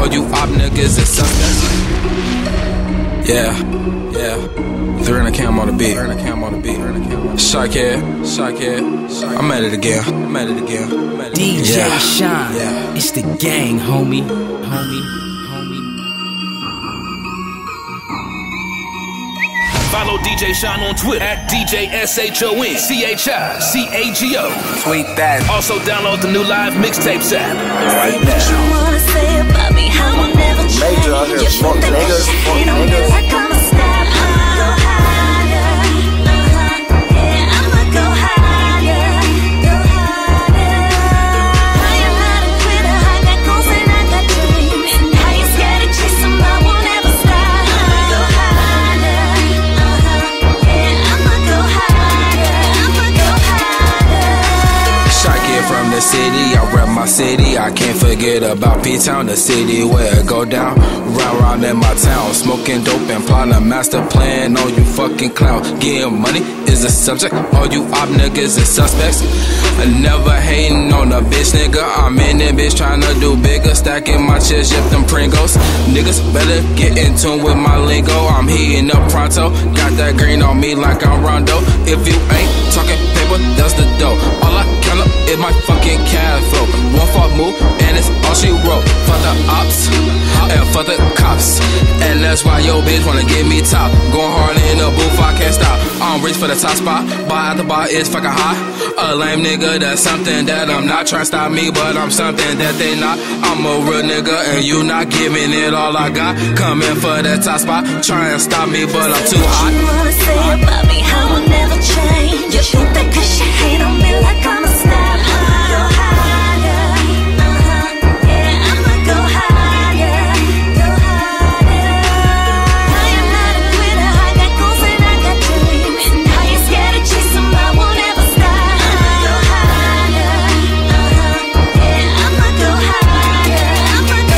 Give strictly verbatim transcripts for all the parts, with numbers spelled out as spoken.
All you op niggas is suspects. Yeah, yeah. Three in a cam on the beat. Three in a cam on the beat. Sharkhead, Sharkhead. I'm at it again. I'm at it again. D J yeah. Shine. Yeah. It's the gang, homie. Homie. Homie. Follow D J Shine on Twitter at D J S H O N C H I C A G O. Tweet that. Also download the new live mixtapes app right now. What you wanna say about me? How I'll never change. Major out here, fuck niggas, fuck Hate on me niggas. like I'm a stab. I'ma go higher. Uh-huh. Yeah, I'ma go higher. Go higher. I am not a quitter. I got goals and I got dreams. I ain't scared to chase them. I won't ever stop. I'ma go higher. Uh-huh. Yeah, I'ma go higher. I'ma go higher. Sharkhead from the city, I rep my city. I can't forget about P-Town, the city where it go down. Round round in my town, smoking dope and plotting a master plan on you fucking clown. Getting money is a subject, all you op niggas is suspects. I never hating on a bitch, nigga. I'm in that bitch trying to do bigger, stacking my chest, yep, them Pringles. Niggas better get in tune with my lingo. I'm heating up pronto, got that green on me like I'm Rondo. If you ain't talking paper, that's the dough. All I count up is my fucking cash flow. One fall move, and it's all she wrote. For the ops, and for the cops. And that's why yo bitch wanna get me top. Going hard in the booth, I can't stop. I'm rich for the top spot, bar at the bar is fucking high. A lame nigga, that's something that I'm not. Trying to stop me, but I'm something that they not. I'm a real nigga, and you not giving it all I got. Coming for that top spot, trying to stop me, but I'm too hot. What you wanna say about me? How I'll never change. You think that 'cause you hate on me like I'm a stab. I'ma go higher. Uh-huh. Yeah, I'ma go higher. Go higher. I am not a quitter. I got goals and I got dreams. I ain't scared to chase them. I won't ever stop. I'ma go higher. Uh-huh. Yeah, I'ma go higher. I'ma go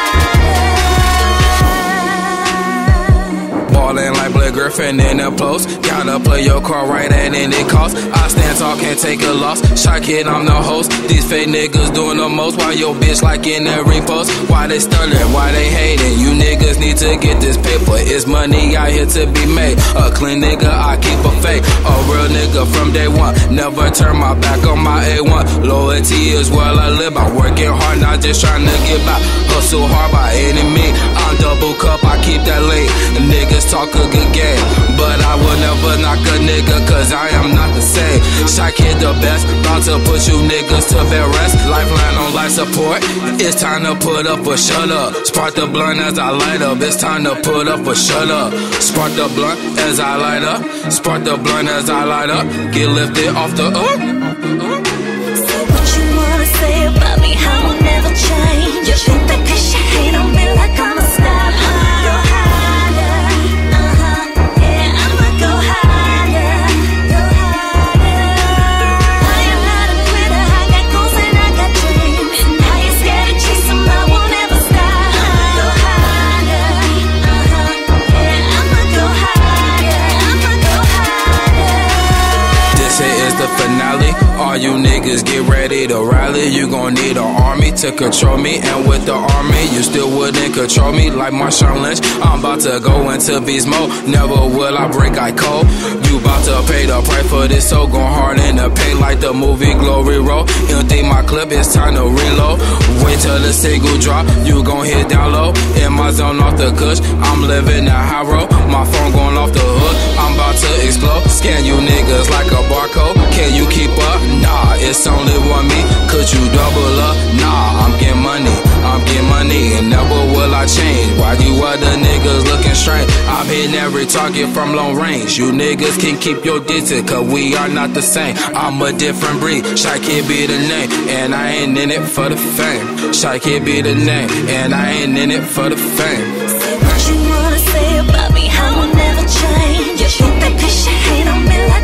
higher. Ballin' like Blake Griffin in the post. Gotta play your card right and then it costs. I stand tall, can't take a loss. Sharkhead, I'm the host. These fake niggas doing the most. Why your bitch like in the repost? Why they stuttering? Why they hating? You niggas need to get this paper. It's money out here to be made. A clean nigga, I keep a fake. A real nigga from day one. Never turn my back on my A one. Loyalty is what I live by. Working hard, not just trying to get by. Hustle hard by any means. I'm double cup, I keep that lean. Niggas talk a good game, but I will never knock a nigga, cause I am not the same. Sharkhead the best, about to put you niggas to bed rest. Lifeline on life support, it's time to put up or shut up. Spark the blunt as I light up, it's time to put up or shut up. Spark the blunt as I light up, spark the blunt as I light up. Get lifted off the up. So what you wanna say about me? How I'll never change. You think that 'cause you hate on me like I'm a stab. I'ma go higher. Uh-huh. Yeah, I'ma go higher. Go higher. I am not a quitter. I got goals and I got dreams. I ain't scared to chase them. I won't ever stop. I'ma go higher. Uh-huh. Yeah, I'ma go higher. I'ma go higher. This here is the finale. All you niggas get ready to rally. You gon' need an army to control me, and with the army, you still wouldn't control me like Marshawn Lynch. I'm about to go into beast mode. Never will I break, I cold. You about to pay the price for this, so go hard in the paint like the movie Glory Road. Empty my clip, it's time to reload. Wait till the single drop, you gon' hit down low. In my zone off the kush, I'm living the high road. My phone going off the hook, I'm about to explode. Scan you niggas like a barcode. Can you keep up? Nah, it's only one me. Could you double up? Nah, I'm getting money, I'm getting money, and never will I change. Why you other niggas looking strange? I'm hitting every target from long range. You niggas can keep your distance, cause we are not the same. I'm a different breed, Sharkhead be the name, and I ain't in it for the fame. Sharkhead be the name, and I ain't in it for the fame. Say what you wanna say about me, how I'll never change. You think that 'cause you hate on me like